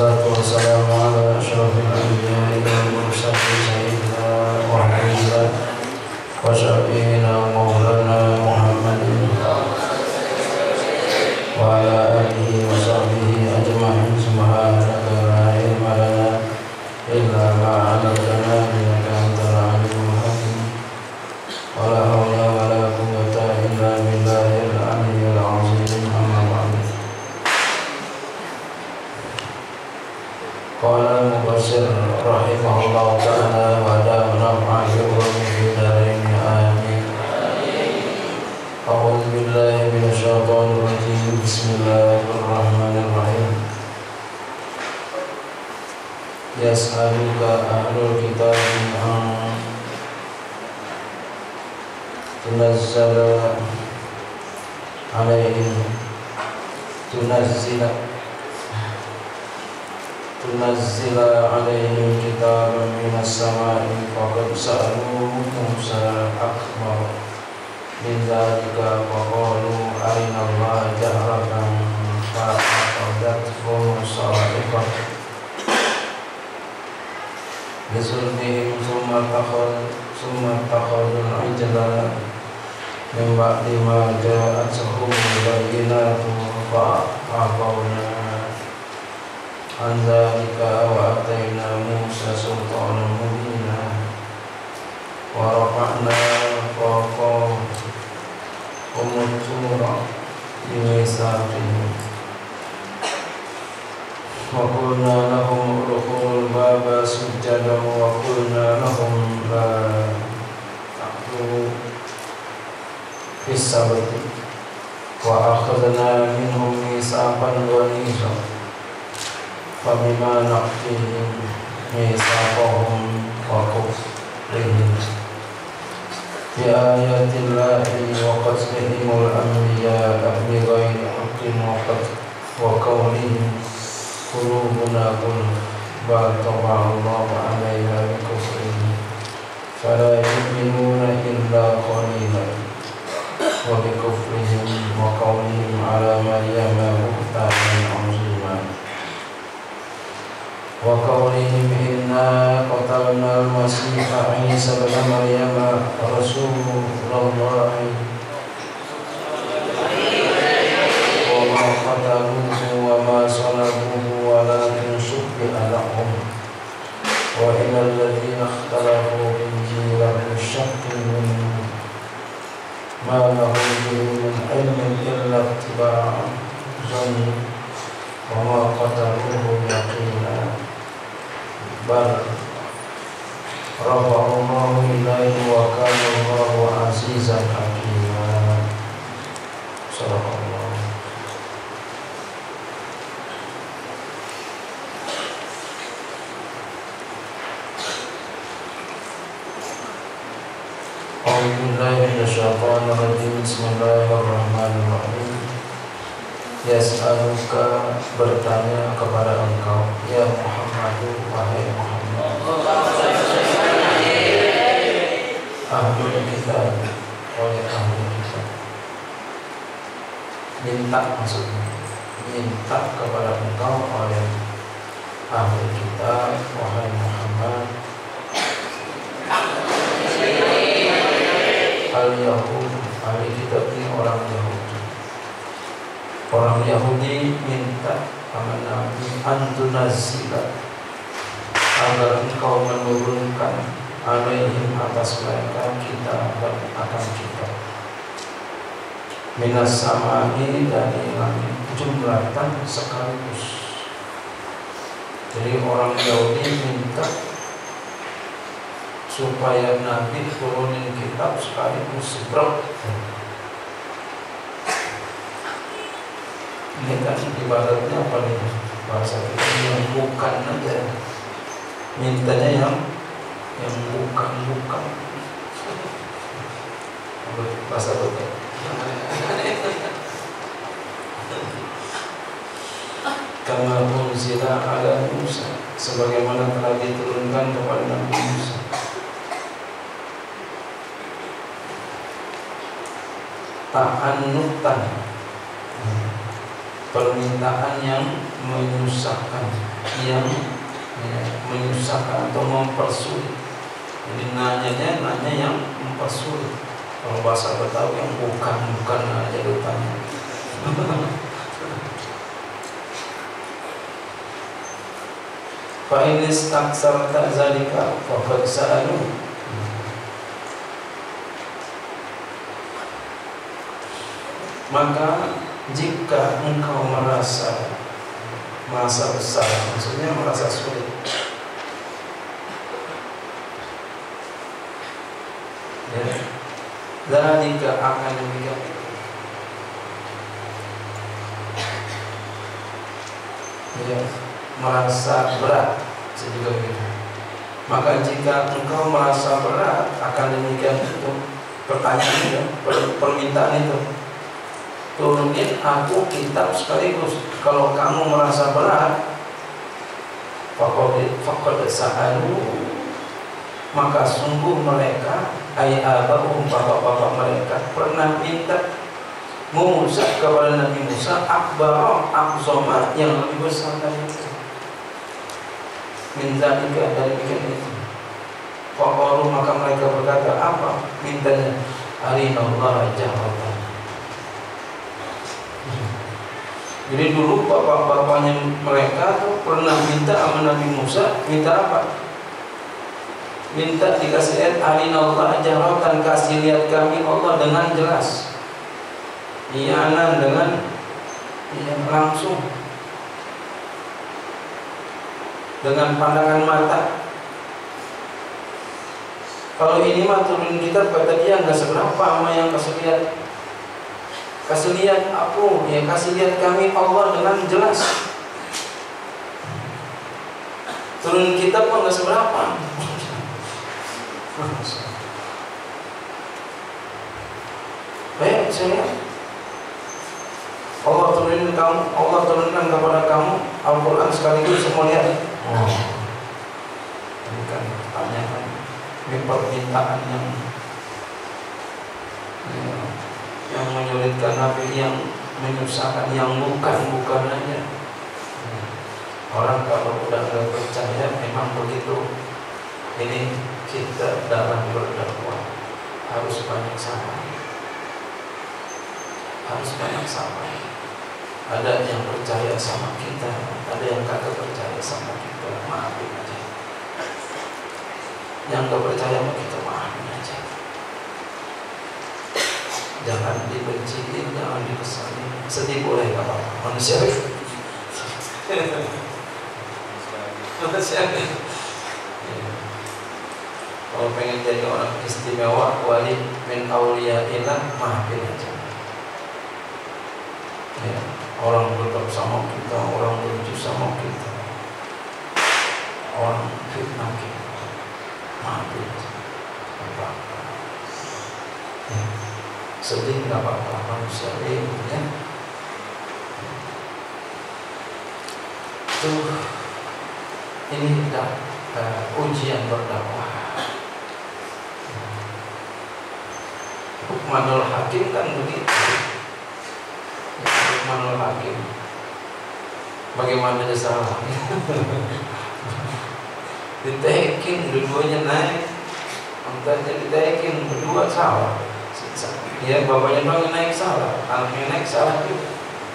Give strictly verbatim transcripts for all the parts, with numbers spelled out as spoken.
wassalatu wassalamu ala asyrafil anbiya'i wal mursalin sayyidina wa habibina wa syafi'ina maulana Muhammadin wa ala alihi wa sahbihi ajma'in. Subhanaka la ilma lana illa ma 'allamtana innaka antal alimul hakim. Wa la hawla wa la quwwata illa billahil aliyyil azim. Amma ba'du. Qala Mubassir rahimahullah ta'ala wa damana ma'ayyuhum fi darain amin. A'udzu billahi minasyaitonir rajim. Bismillahirrahmanirrahim. Yas'aluka ahlul kitabi an tunazzala alaihim tunazzila tunazzila alaihim kitaban minas sama'i faqad sa'alu Musa akbar min dzalika faqalu arina Allah jahratan fa'aqadathu sa'iqah bisulmihim summa takhad summa takhadul ijla min ba'di ma ja'atuhum bayyinatu fa'aqawna anzalika wa atayna Musa sultanan mubina wa rafa'na fawqa umutura bimisaqihim wa qulna lahum udkhulul baba sujjadan wa qulna lahum la ta'tu fis sabti wa akhadna minhum mitsaqan ghalidha fabima naqdihim mitsaqahum wa kufrihim bi ayatillahi wa qatlihimul anbiya'a bighayri haqqin wa qawlihim qulubuna qulub bal taba'allahu 'alayha bi kufrihim fala yu'minuna illa qalilan wa bi kufrihim wa qawlihim 'ala maryama buhtanan 'azima wa qawlihim inna qatalna al-masiha Isa ibn Maryam rasulullah wa ma qataluhu wa ma salabuhu walakin shubbiha lahum wa ila alladhina ikhtalafu fihi lahu shakkun minhu ma lahum bihi min ilmin illa ittiba'a dhanni wa ma qataluhu yaqina bal rafa'allahu ilaihi wa kana Allahu azizan hakima. Sadaqallah. A'udzu billahi minasyaitonir rajim. Bismillahirrahmanirrahim. Yas'aluka bertanya kepada engkau ya Muhammad, wahai Muhammad, ahlul kitab, oleh ahlul kitab. Minta maksudnya minta kepada engkau oleh ahlul kitab, wahai Muhammad, al-Yahud, ahli kitab ini orang Yahudi. Orang Yahudi minta kepada Nabi antunazzila agar engkau menurunkan alaihim atas mereka kitab akan kitab minas sama'i dari langit jumlatan sekaligus. Jadi orang Yahudi minta supaya Nabi turunin kitab sekaligus sebrok. Ini kan ibaratnya apa nih bahasa kita, yang bukan aja, mintanya yang yang bukan bukan bahasa kita. Kama unzila ala Musa, sebagaimana telah diturunkan kepada Nabi Musa. Ta'annutan, permintaan yang menyusahkan, yang ya, menyusahkan atau mempersulit. Jadi nanyanya nanya yang mempersulit. Kalau bahasa Betawi yang bukan-bukan aja ditanya. Fa in istaksarta zalika faqad sa'alu. Maka jika engkau merasa merasa besar, maksudnya merasa sulit, ya, zalika akan demikian, ya, merasa berat juga begitu. Maka jika engkau merasa berat akan demikian itu pertanyaan itu, per, permintaan itu, turunin aku kitab sekaligus. Kalau kamu merasa berat, faqad sa'alu, maka sungguh mereka ay abahum, bapak-bapak mereka pernah minta Musa kepada Nabi Musa akbar akzoma, yang lebih besar dari itu. Minta juga dari bikin itu. Faqalu, maka mereka berkata apa mintanya? Arinallaha jahratan. Jadi dulu bapak-bapaknya mereka tuh pernah minta sama Nabi Musa, minta apa? Minta dikasih lihat arinallaha jahratan, kasih lihat kami Allah dengan jelas. Iyanan, dengan ya, langsung, dengan pandangan mata. Kalau ini mah turun kitab kata dia nggak seberapa sama yang kasih lihat. Kasih lihat aku, ya kasih lihat kami Allah dengan jelas. Turun kitab kok nggak seberapa. Baik, saya lihat Allah turunkan kamu, Allah turunkan kepada kamu Al-Quran sekaligus semua lihat. Oh, ini kan pertanyaan, ini permintaan yang ya, yang menyulitkan Nabi, yang menyusahkan, yang bukan-bukan aja. Orang kalau udah nggak percaya memang begitu. Ini kita dalam berdakwah harus banyak sabar, harus banyak sabar. Ada yang percaya sama kita, ada yang kagak percaya sama kita, maafin aja. Yang gak percaya sama kita, maafin aja. Jangan dibenciin, jangan dikesalin. Sedih boleh, gak apa-apa, manusiawi. Manusiawi. Kalau pengen jadi orang istimewa, wali min awliyaillah, maafin aja. Ya, orang berdebat sama kita, orang benci sama kita, orang fitnah kita, maafin aja, gak apa-apa. Ya, sedih gak apa-apa, manusiawi, ya. Tuh, ini dah uh, ujian berdakwah. Hukmanul hakim kan begitu. Ya, Hukmanul hakim, bagaimana dia salah? Ditekin, dua-duanya naik, angkatnya ditekin, berdua salah. Ya, bapaknya doang naik salah, anaknya naik salah juga.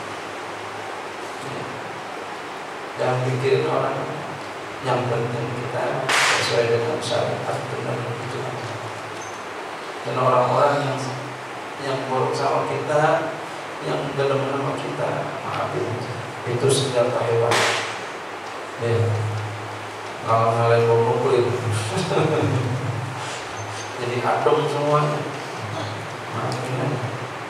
Jangan pikirin orang, yang penting kita sesuai dengan syariat benar begitu. Dan orang-orang yang yang buruk sama kita, yang dalam nama kita, maafin aja. Itu senjata hebat. Ya, kalau ngalahin bom itu, jadi adem semuanya. Maafin aja.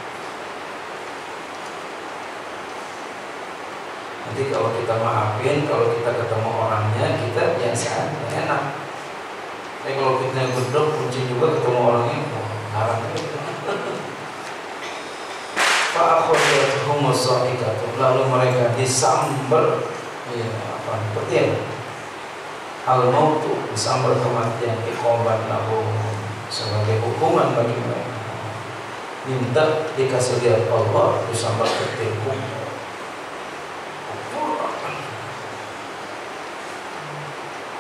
Nanti kalau kita maafin, kalau kita ketemu orangnya, kita biasa aja, enak. Tapi kalau kita gedok, kunci juga ketemu orangnya, harap itu. Fa'akhudhatuhum as-sa'iqatu, lalu mereka disambar, ya apa? Petir. Al-mautu, disambar kematian, iqaban lahu, sebagai hukuman bagi mereka. Minta dikasih lihat Allah, disambar petir.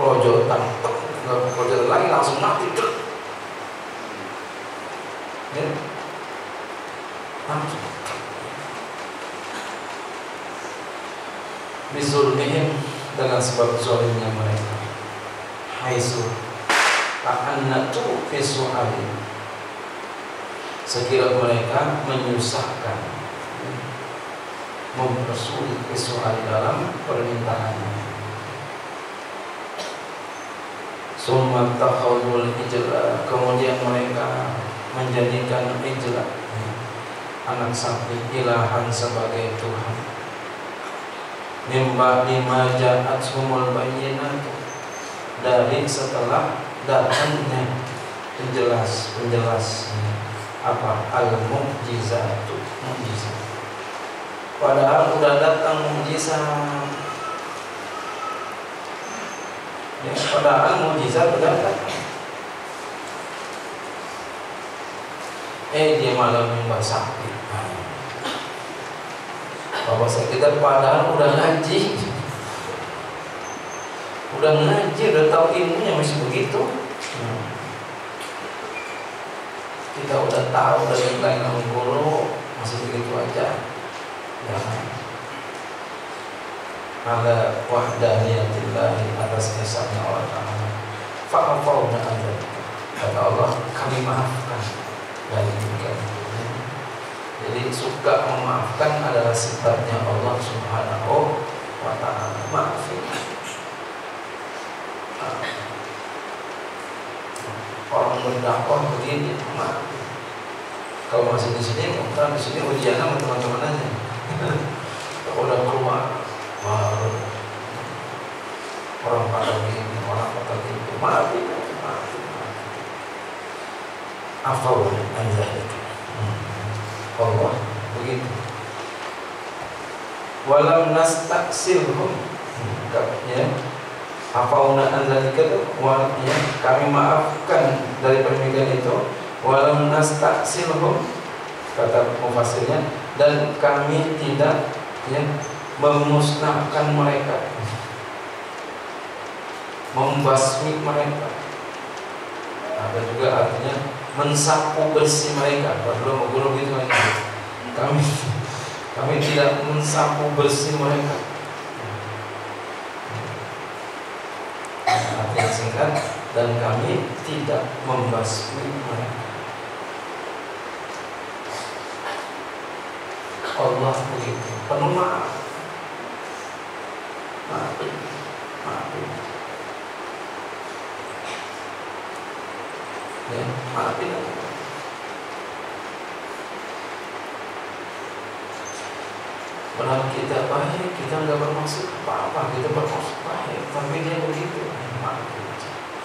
kerojotan, nggak kerojotan lagi langsung mati tuh. Ya, langsung. Bizulmihim, dengan sebab zolimnya mereka. Haitsu ta'annatu fi su'ali, sekira mereka menyusahkan, mempersulit fi su'ali dalam permintaannya. Summa takhawul ijla, kemudian mereka menjadikan ijla, anak sapi, ilahan sebagai Tuhan. Mimba lima ja'atsumul bayyinat, dari setelah datangnya penjelas penjelas apa al-mu'jizatu, mukjizat. Padahal udah datang mukjizat, ya, padahal mukjizat udah datang. Eh dia malah menyembah sapi. Bapak saya kita padahal udah ngaji, udah ngaji, udah tahu ilmunya masih begitu. Hmm. Kita udah tahu dari lain guru masih begitu aja. Jangan. Ala wahdaniyatillah, atas esanya Allah Ta'ala. Fa'afawna adzal, kata Allah, kami maafkan dari demikian. Jadi suka memaafkan adalah sifatnya Allah Subhanahu wa Ta'ala. Maafin. Orang berdakwah begini, maafin. Kalau masih di sini, kita di sini ujian sama teman-teman aja. Kalau udah keluar, baru orang pada begini, orang pada begitu, maafin, maafin, maafin. Afawun anzah itu. Allah begitu. Walam nastaksilhum, ya. Afauna anzalika itu, ya, kami maafkan dari pemikiran itu. Walam nastaksilhum, kata mufassirnya, dan kami tidak, ya, memusnahkan mereka, membasmi mereka. Ada juga artinya mensapu bersih mereka. Belum guru gitu aja. Kami kami tidak mensapu bersih mereka. Artinya singkat, dan kami tidak membasmi mereka. Allah begitu, penuh maaf. Maafin, maafin. Ya, maafin. Kalau kita baik, kita nggak bermaksud apa-apa, kita bermaksud baik, tapi dia begitu, maafin aja.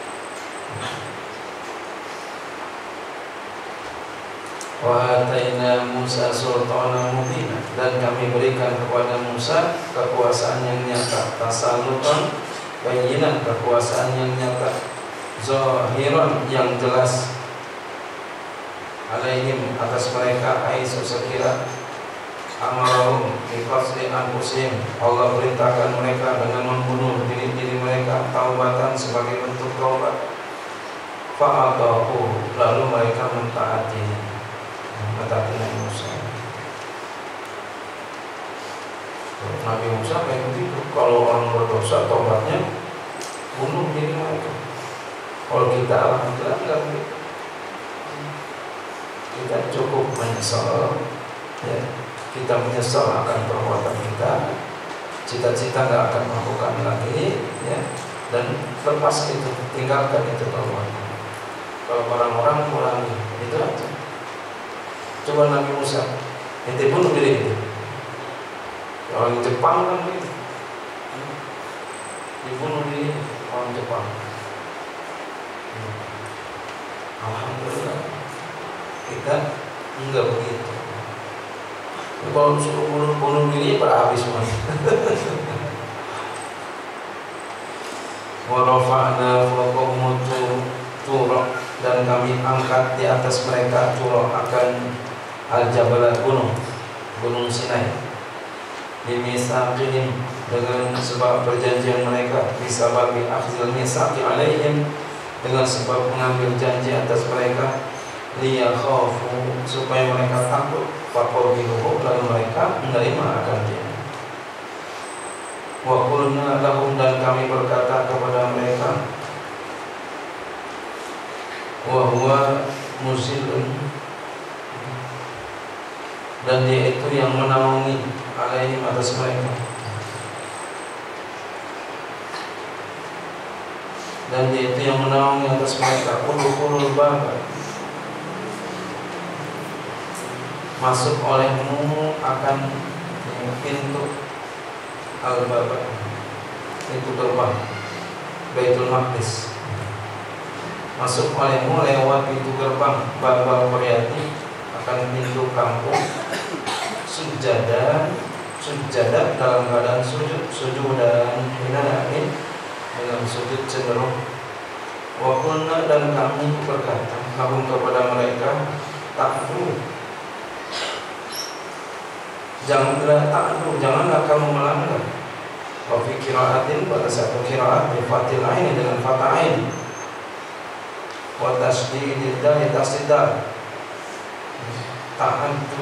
Wa ataina Musa sultanan mubina, dan kami berikan kepada Musa kekuasaan yang nyata, tasallutan bayyinan, kekuasaan yang nyata, zahiran yang jelas, alaihim atas mereka, aisu sekira amarahum biqasdi anfusihim, Allah perintahkan mereka dengan membunuh diri-diri mereka, taubatan sebagai bentuk taubat. Fa'atahu, lalu mereka mentaatinya, mentaati Nabi Musa. Nabi Musa kayak begitu, kalau orang berdosa taubatnya bunuh diri mereka. Kalau kita alhamdulillah enggak begitu. Kita cukup menyesal, ya. Kita menyesal akan perbuatan kita, cita-cita nggak akan melakukan lagi, ya. Dan lepas itu, tinggalkan itu perbuatan. Kalau orang-orang kurangi, itu aja. Coba Nabi Musa, ente bunuh diri itu. Orang Jepang kan begitu, dibunuh diri orang Jepang. Alhamdulillah kita enggak begitu. Kalau suruh bunuh, bunuh diri pada habis semuanya. Wa rafa'na fawqahum turaq, dan kami angkat di atas mereka turaq, akan al-jabal, gunung gunung Sinai, bimisaqihim, dengan sebab perjanjian mereka, bisababi akhdhil mitsaqi alaihim, dengan sebab mengambil janji atas mereka, liyakhafu, supaya mereka takut, faqabiluhu, lalu mereka menerima akan dia. Wa qulna lahum, dan kami berkata kepada mereka, wa huwa muzilun, dan dia itu yang menaungi alaihim, atas mereka, dan dia itu yang menaungi atas mereka. Udkhulul baba, masuk olehmu akan pintu al-baba, pintu gerbang Baitul Maqdis. Masuk olehmu lewat pintu gerbang baba Qaryati, akan pintu kampung, sujada, sujada dalam keadaan sujud, sujud dan hinaan, dengan sujud cenderung. Wa qulna, dan kami berkata lahum, kepada mereka, ta'fu, janganlah ta'fu, janganlah kamu melanggar. Wa fi qira'atin, pada satu qira'at bi fathil ain, dengan fathah ain, wa tasdidid dal, tasdid ta'addu.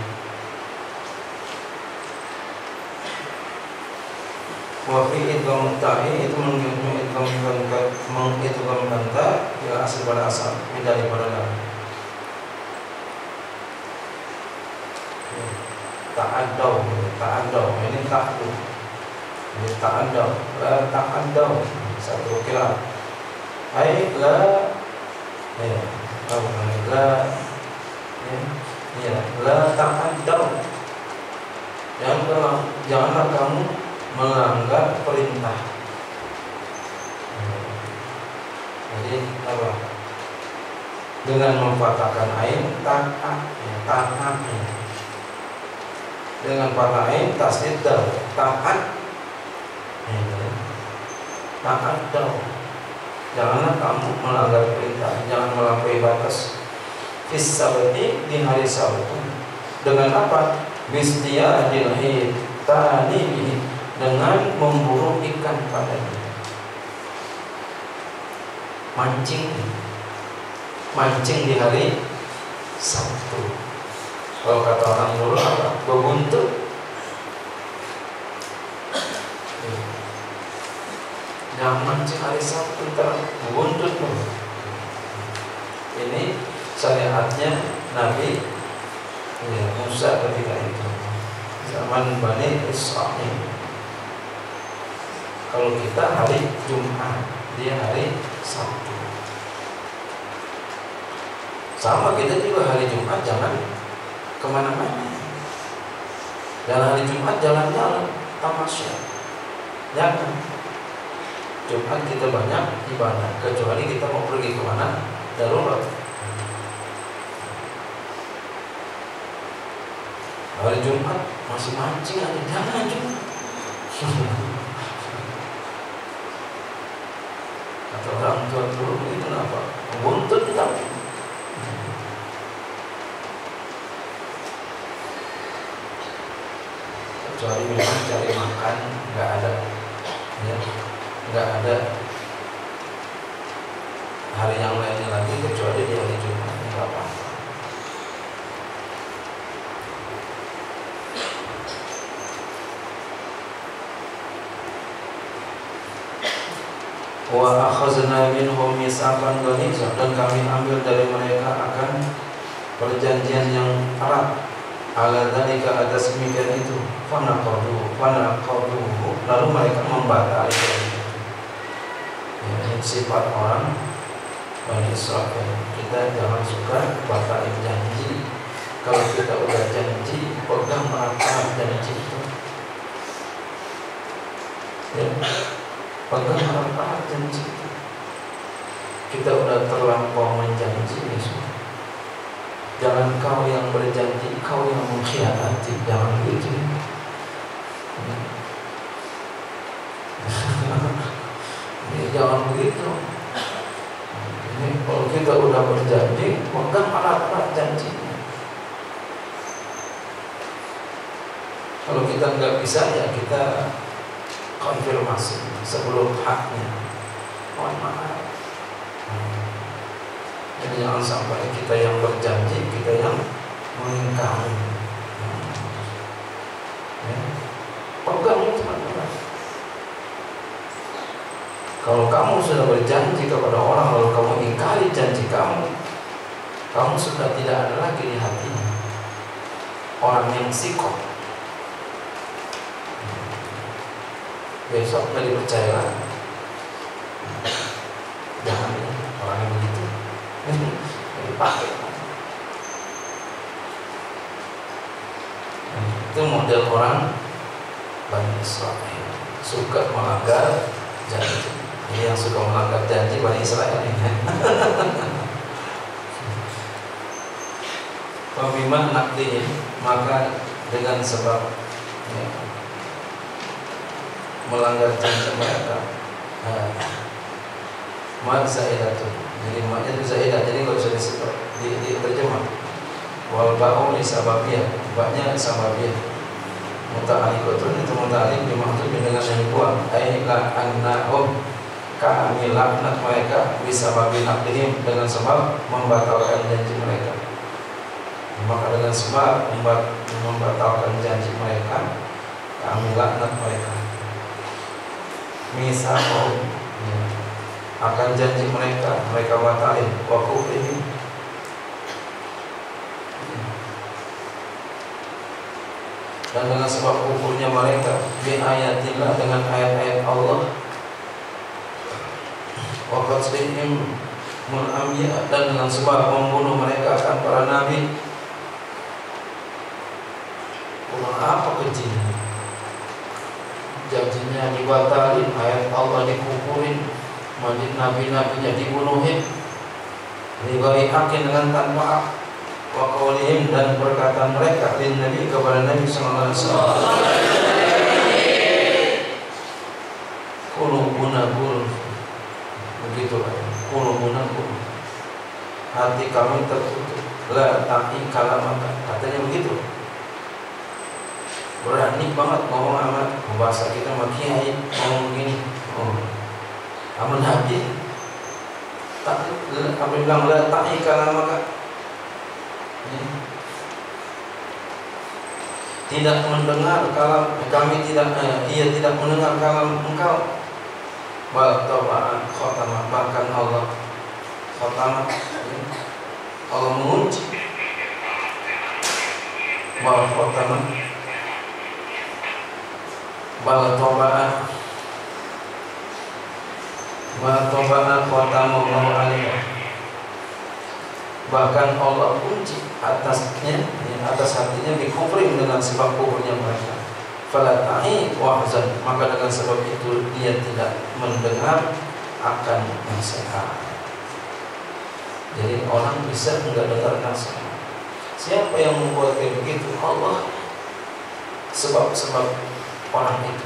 Wa fi idgham ta'i, itu mengidghamkan mengidghamkan ta ila asal pada asal, daripada lam. Ta'addaw, ta'addaw, ini ta'addu, ini ta'addaw, la ta'addaw, satu kira. Ai la, ya, apa namanya, la, ya, ya, la ta'addaw, janganlah, janganlah kamu melanggar perintah. Jadi apa? Dengan memfathahkan ain, ta'at, ya, ta'at, ya. Dengan fathah ain, tasdid dal, ta'at, ya, ta'at dal. Janganlah kamu melanggar perintah, jangan melampaui batas. Fis sabti, di hari Sabtu. Dengan apa? Bistiyadil hitani, dengan memburu ikan padanya. Mancing, mancing di hari Sabtu. Kalau kata orang dulu apa? Bebuntut. Jangan mancing hari Sabtu, ntar bebuntut. Ini syariatnya Nabi ya, Musa ketika itu, zaman Bani Israil. Kalau kita hari Jumat, dia hari Sabtu. Sama, kita juga hari Jumat jangan kemana-mana. Dan hari Jumat jalan-jalan, tamasya. Jangan. Jumat kita banyak ibadah, kecuali kita mau pergi kemana, darurat. Hari Jumat masih mancing aja, jangan Jumat. Kata orang tua dulu begitu, kenapa? Buntut tapi kecuali memang cari makan, nggak ada, ya, nggak ada hari yang lainnya lagi kecuali di hari Jumat, nggak apa-apa. Wa akhazna minhum mitsaqan ghalidha, dan kami ambil dari mereka akan perjanjian yang erat. Ala dzalika, atas demikian itu, fanaqadu fanaqadu, lalu mereka membatalkan itu. Ya, ini sifat orang Bani Israil. Kita jangan suka batalin janji. Kalau kita udah janji, pegang erat-erat janji itu. Ya, pegang erat-erat janji. Kita udah terlampau menjanji, ya. Jangan kau yang berjanji, kau yang mengkhianati. Jangan begitu. Ini jangan begitu. Ini kalau kita udah berjanji, pegang erat-erat janjinya. Kalau kita nggak bisa, ya kita konfirmasi sebelum haknya. Mohon maaf. Jadi jangan sampai kita yang berjanji, kita yang mengingkari. Ya. Pegang itu teman-teman. Kalau kamu sudah berjanji kepada orang lalu kamu ingkari janji kamu, kamu sudah tidak ada lagi di hatinya. Orang yang sikap, besok nggak dipercaya lagi. Jangan ya, orang yang begitu dipakai. Itu model orang Bani Israel, suka melanggar janji. Ini yang suka melanggar janji Bani Israel ini. Pemimah nakdihin, maka dengan sebab ya, melanggar janji mereka, nah, mat zaidatu. Jadi maknya itu zaidah. Jadi kalau bisa disebut di, di terjemah wal ba'u li sababiyah, baknya sababiyah. Muta'alliqatun itu muta'alliq dimaksud dengan yang kuat. Ai la annahum kami laknat mereka bisa babi nakdihim dengan sebab membatalkan janji mereka. Maka dengan sebab membatalkan janji mereka, kami laknat mereka. Misal ya, akan janji mereka, mereka batalin wa kufrihim. Dan dengan sebab kufurnya mereka bi ayatillah, dengan ayat-ayat Allah, wa qatlihim al-anbiya, dan dengan sebab membunuh mereka akan para nabi. Kurang apa kejinya? Janjinya dibatalin, ayat Allah dikufurin, majid nabi-nabinya dibunuhin, dibaiakin dengan tanpa hak. Wa qaulihim, dan perkataan mereka lin nabi, kepada Nabi sallallahu alaihi wasallam, qulubuna gulf, begitu kan, qulubuna gulf, hati kami tertutup, la ta'i kalamaka, katanya begitu. Berani banget ngomong sama bahasa kita sama kiai, ngomong begini, oh, sama Nabi, tak, apa bilang la ta'i kalamaka, tidak mendengar kalam kami, tidak eh, ia tidak mendengar kalam engkau. Bal tabaan khatamah, bahkan Allah khatamah, Allah mengunci. Bal khatamah, bal tabaan, bal tabaan khatamullahu alaihi, bahkan Allah kunci atasnya, atas hatinya dikufrin dengan sebab kufurnya mereka. Fala ta'i wahzan, maka dengan sebab itu dia tidak mendengar akan nasihat. Jadi orang bisa enggak dengar nasihat. Siapa yang membuat kayak begitu? Allah. Sebab-sebab orang itu.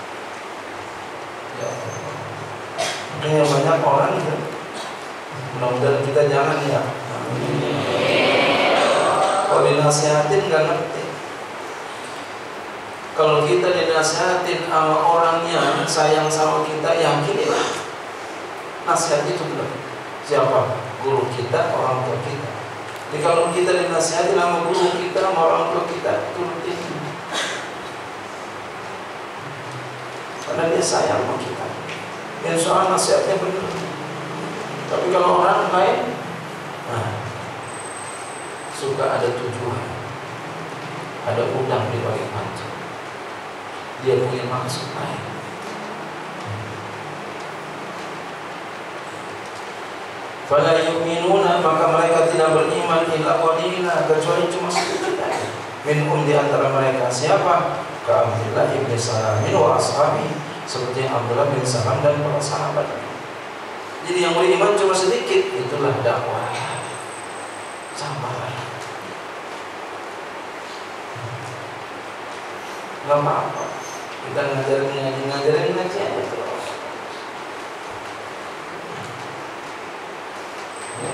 Ya, makanya banyak orang itu. Mudah-mudahan kita jangan ya. Kalau dinasihatin nggak ngerti. Kalau kita dinasihatin sama orang yang sayang sama kita, yakinilah nasihat itu benar. Siapa? Guru kita, orang tua kita. Jadi kalau kita dinasihatin sama guru kita, sama orang tua kita, turutin. Karena dia sayang sama kita. Dan soal nasihatnya benar. Tapi kalau orang lain, nah, suka ada tujuan, ada udang di balik pancing, dia punya maksud lain. Fala yu'minuna, maka mereka tidak beriman illa qalila, kecuali cuma sedikit saja. Minhum, di antara mereka. Siapa? Ka Abdullah bin Salam wa ashabi, seperti Abdullah bin Salam dan para sahabat. Jadi yang beriman cuma sedikit, itulah dakwah. Sabar. Gak apa-apa, kita ngajarin ngaji ngajarin ngaji aja terus. Ya.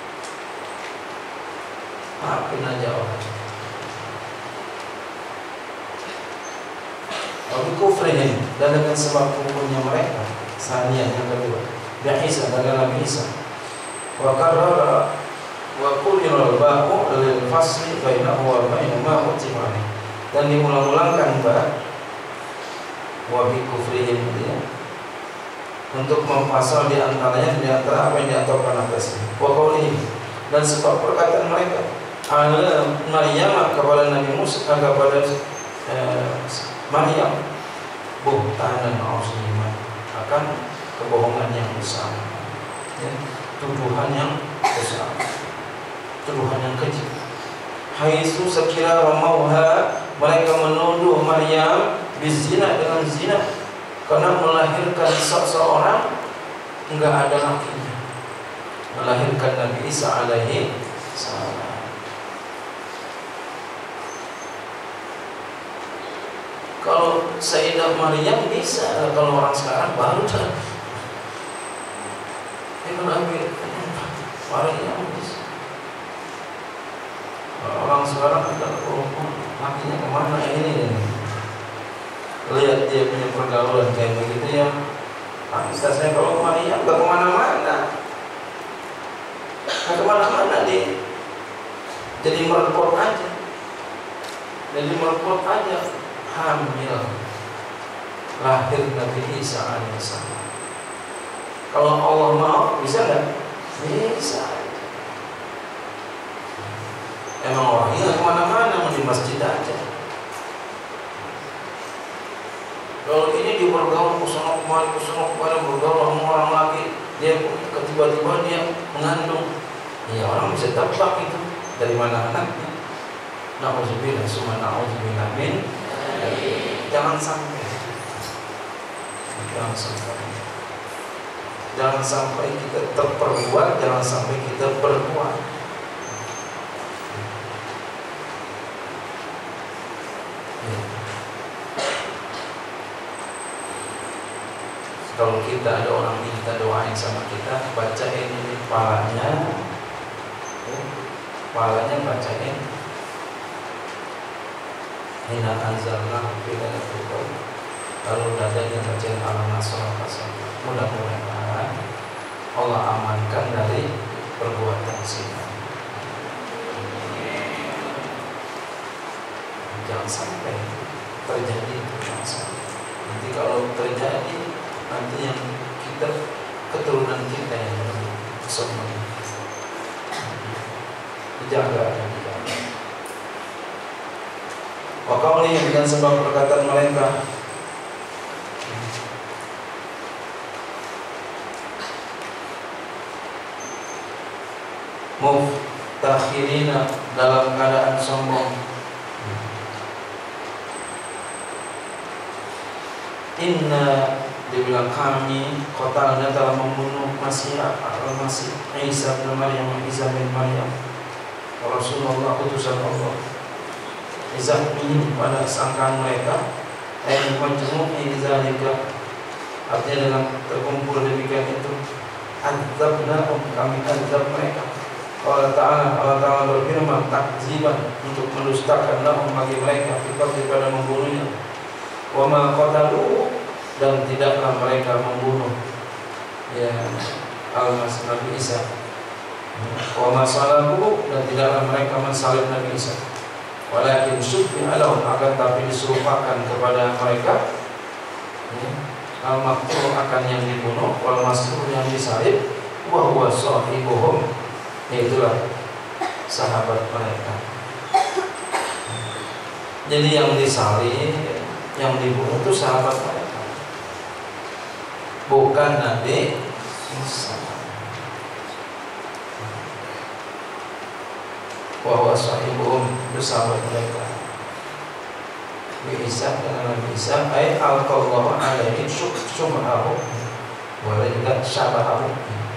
Maafin aja orang. Tapi kufrin dan dengan sebab kumpulnya mereka. Sanian yang kedua, ya Isa dengan Nabi Isa. Wa karrara wa qulil ba'u lil fasli bainahu wa baina ma utimani. Dan diulang-ulangkan ba wa bi kufrihim ya, untuk memfasal di antaranya di antara apa yang diaturkan atasnya. Wa qaulihim, dan sebab perkataan mereka ala Maryam kepada Nabi Musa kepada eh, Maryam buhtanan aziman, akan kebohongan yang besar ya, tuduhan yang besar, tuduhan yang kecil. Haitsu sekira ramauha, mereka menuduh Maryam bizina, dengan zina, karena melahirkan seseorang enggak ada lakinya, melahirkan Nabi Isa alaihi salam. Kalau Sayyidah Maryam bisa, kalau orang sekarang baru dah. Ibn Abi Maryam bisa. Orang sekarang ada oh, makinya kemana ini? Lihat dia punya pergaulan kayak begitu ya. Pantasnya kalau Maryam gak kemana-mana, gak kemana-mana dia. Jadi merepot aja, jadi merepot aja. Hamil, lahir Nabi Isa alaihissalam. Kalau Allah mau, bisa nggak? Bisa. Emang orangnya kemana-mana, di masjid aja. Kalau ini di bergaul kusana kemari, kusana kemari, bergaul sama orang lagi, dia tiba-tiba dia mengandung. Ya orang bisa tebak itu dari mana anaknya. Na'udzubillah, summa na'udzubillah min. Jangan sampai, jangan sampai, jangan sampai kita terperbuat, jangan sampai kita berbuat. Ya. Kalau kita ada orang minta doain sama kita, bacain ini palanya, ya. Palanya bacain. Hina anzalna fi lailatul qadr, lalu dadanya bacain al-nasr pasal. Mudah-mudahan Allah amankan dari perbuatan zina. Jangan sampai terjadi, jangan sampai. Nanti kalau terjadi, nanti yang kita keturunan kita yang semua dijaga dan dijaga. Waqauli, dengan sebab perkataan mereka muftakhirina, dalam keadaan sombong. Inna, dibilang kami qatalna, telah membunuh Masih al-Masih Isa bin Maryam, Isa bin Maryam Rasulullah, utusan Allah. Izahmi, pada sangkaan mereka, ayat majmu'i zalika, artinya dengan terkumpul demikian itu, azabna, kami azab mereka. Allah Ta'ala, Allah Ta'ala berfirman takziban, untuk mendustakan lahum bagi mereka, fikir daripada membunuhnya. Wa ma qatalu, dan tidaklah mereka membunuh ya al-Masih Nabi Isa. Wa ma salabu, dan tidaklah mereka mensalib Nabi Isa. Walakin syubbiha lahum, akan tapi diserupakan kepada mereka ya, al-maqtul, akan yang dibunuh, wal masrur, yang disalib, wa huwa sahibuhum, yaitulah sahabat mereka. Jadi yang disalib, yang dibunuh itu sahabat mereka, bukan Nabi Isa. Bahwa sahibuhum, bersama mereka. Nabi Isa, dengan Nabi Isa, ay alqallahu alaihi syubhahu wa la syabahu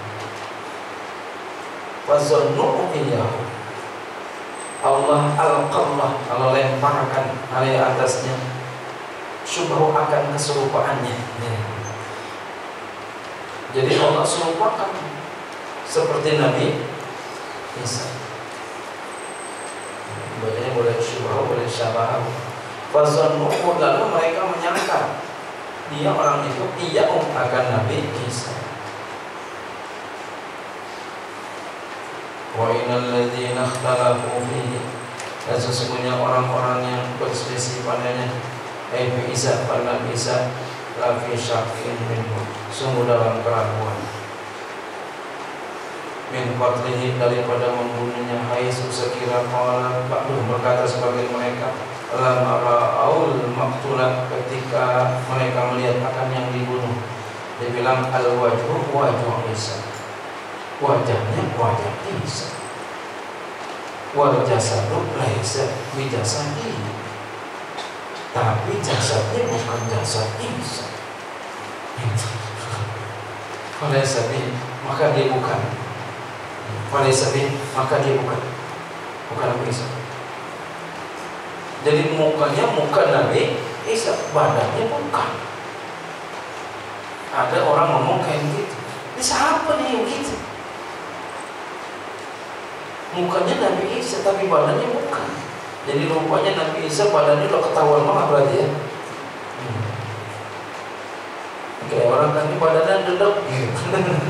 wa zannu iyahu. Allah alqallah, Allah lemparkan alaihi, atasnya, syubhahu, akan keserupaannya ya. Jadi Allah serupakan seperti Nabi Isa. Bacanya boleh syubhah, boleh syabah. Fazannu, lalu mereka menyangka, dia orang itu iya akan Nabi Isa. Wa innal ladzina ikhtalafu fihi, dan sesungguhnya orang-orang yang berselisih padanya, Nabi Isa pada Nabi Isa, lafi syakin minhu, sungguh dalam keraguan, min qatlihi, daripada membunuhnya, haitsu sekira qala ba'du, berkata sebagian mereka, lamma ra'aul maqtula, ketika mereka melihat akan yang dibunuh, dia bilang al wajhu wajhu Isa, wajahnya wajah Isa, wal jasadu laisa bi jasadi, tapi jasadnya bukan jasad Isa. Oleh sabi, maka dia bukan. Oleh sabi, maka dia bukan. Bukan Nabi Isa. Jadi mukanya muka Nabi Isa, badannya bukan. Ada orang ngomong kayak gitu. Ini siapa nih yang gitu? Mukanya Nabi Isa tapi badannya bukan. Jadi rupanya Nabi Isa badannya udah ketahuan banget berarti ya. Hmm. Kayak orang kan ini badannya dedek gitu.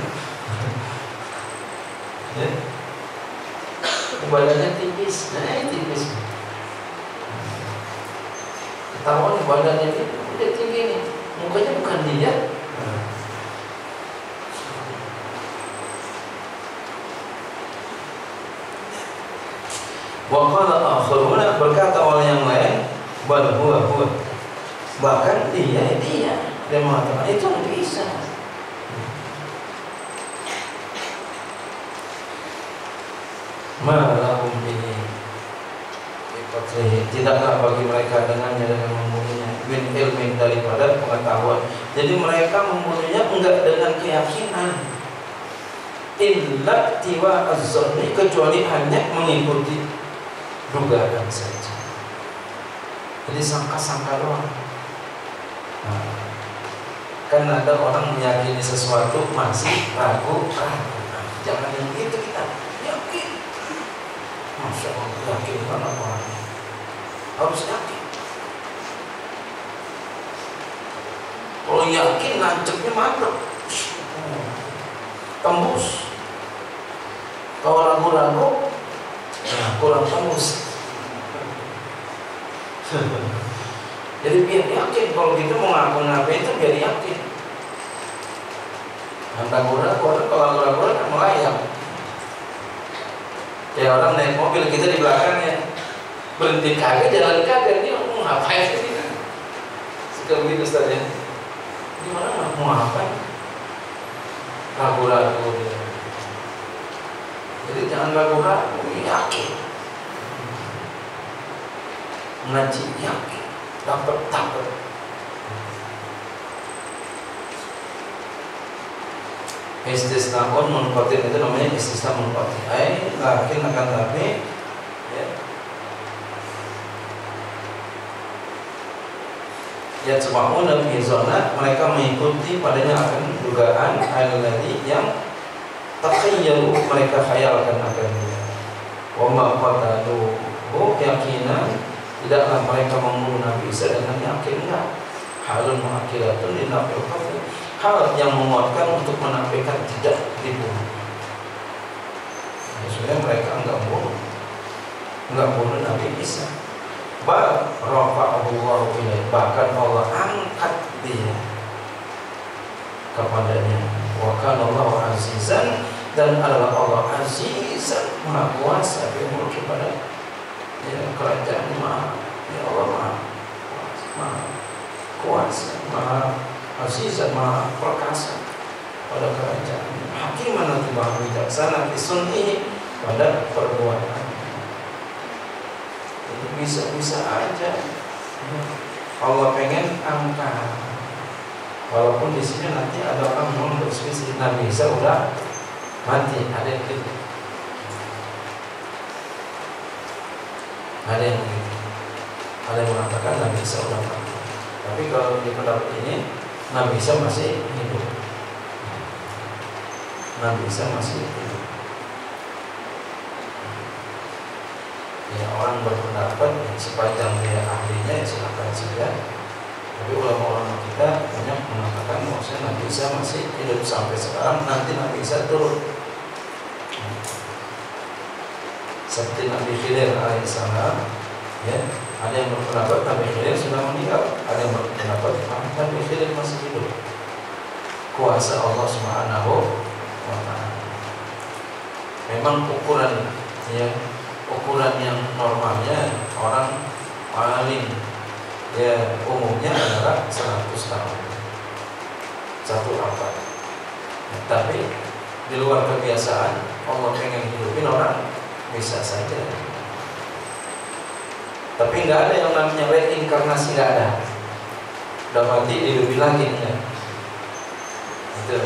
Ya. Badannya tipis, nah tipis. Ketahuan badannya ini udah tinggi nih, mukanya bukan dia. Wa qala akharuna, berkata orang yang lain, bal huwa huwa, bahkan dia dia dia mengatakan itu Nabi Isa. Malahum bihi, tidaklah bagi mereka dengannya dengan membunuhnya, min ilmin, daripada pengetahuan. Jadi mereka membunuhnya enggak dengan keyakinan, illa tiwa az-zanni, kecuali hanya mengikuti dugaan saja. Jadi sangka-sangka doang. Nah, kan ada orang meyakini sesuatu masih ragu, ragu. Nah, jangan yang gitu, kita yakin. Masya Allah, yakin banget orangnya. Harus yakin. Kalau yakin, nancepnya mantap, tembus. Kalau ragu-ragu, nah, kurang tembus. Jadi biar yakin, kalau gitu mau ngaku-ngaku itu biar yakin. Ragu-ragu, kalau ragu-ragu kan melayang. Kayak orang naik mobil, kita di belakangnya berhenti kagak, jalan kagak, dia mau ngapain sih? Suka begitu Ustaz ya. Gimana mau ngapain? Ragu-ragu dia. Jadi jangan ragu-ragu, yakin. Ngaji yakin, dapat dapat. Istisnaun munqati' itu namanya istisna munqati'. Ai lakin akan tapi ya. Ya sema'una fi zona, mereka mengikuti padanya akan dugaan alladzi yang takhayyalu, mereka khayalkan akan dia. Wa ma qataluhu yaqinan, tidaklah mereka membunuh Nabi Isa dengan yakin, enggak. Halun mu'akkilatun linafil qatl, hal yang menguatkan untuk menafikan tidak dibunuh. Ya, sebenarnya mereka enggak bunuh, enggak bunuh Nabi Isa. Bal rafa'ahu Allahu ilaihi, bahkan Allah angkat dia kepadanya. Wa kana Allahu azizan, dan adalah Allah azizan, maha kuasa, bi mulki, pada ya, kerajaan maha, ya Allah maha maha kuasa, maha azizan, maha perkasa pada kerajaan. Hakiman, nanti maha bijaksana, bisunni, pada perbuatan. Itu bisa-bisa aja Allah pengen angkat. Walaupun di sini nanti ada orang yang berselisih, Nabi Isa udah mati, ada yang gitu, ada yang gitu, ada yang mengatakan Nabi Isa udah mati. Tapi kalau di pendapat ini Nabi Isa masih hidup, Nabi Isa masih hidup. Ya, orang berpendapat ya, sepanjang dia ahlinya ya silakan saja. Tapi ulama-ulama kita banyak mengatakan maksudnya Nabi Isa masih hidup sampai sekarang, nanti Nabi Isa turun. Seperti Nabi Khidir alaihissalam, ya, ada yang berpendapat Nabi Khidir sudah meninggal, ada yang berpendapat Nabi Khidir masih hidup. Kuasa Allah Subhanahu wa Ta'ala. Memang ukuran ya, ukuran yang normalnya orang paling ya umumnya adalah seratus tahun, satu abad. Ya, tapi di luar kebiasaan Allah pengen hidupin orang bisa saja. Tapi nggak ada yang namanya reinkarnasi, nggak ada. Udah mati dihidupin lagi ya. Itu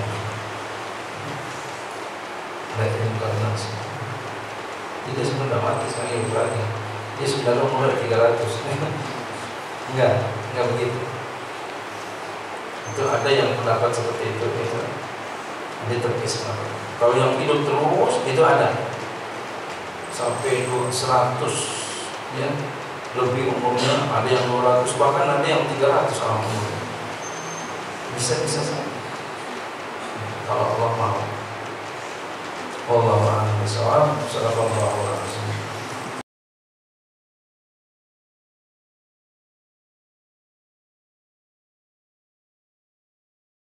reinkarnasi. Tidak sebenarnya mati sekarang hidup lagi. Dia sudah umur tiga ratus. Enggak, enggak begitu. Itu ada yang pendapat seperti itu, itu di terpisah. Kalau yang hidup terus itu ada sampai seratus ya, lebih umurnya, ada yang dua ratus, bahkan ada yang tiga ratus orang umurnya. Bisa-bisa saja kalau Allah mau. Wallahu a'lam bishawab. Sallallahu alaihi wasallam.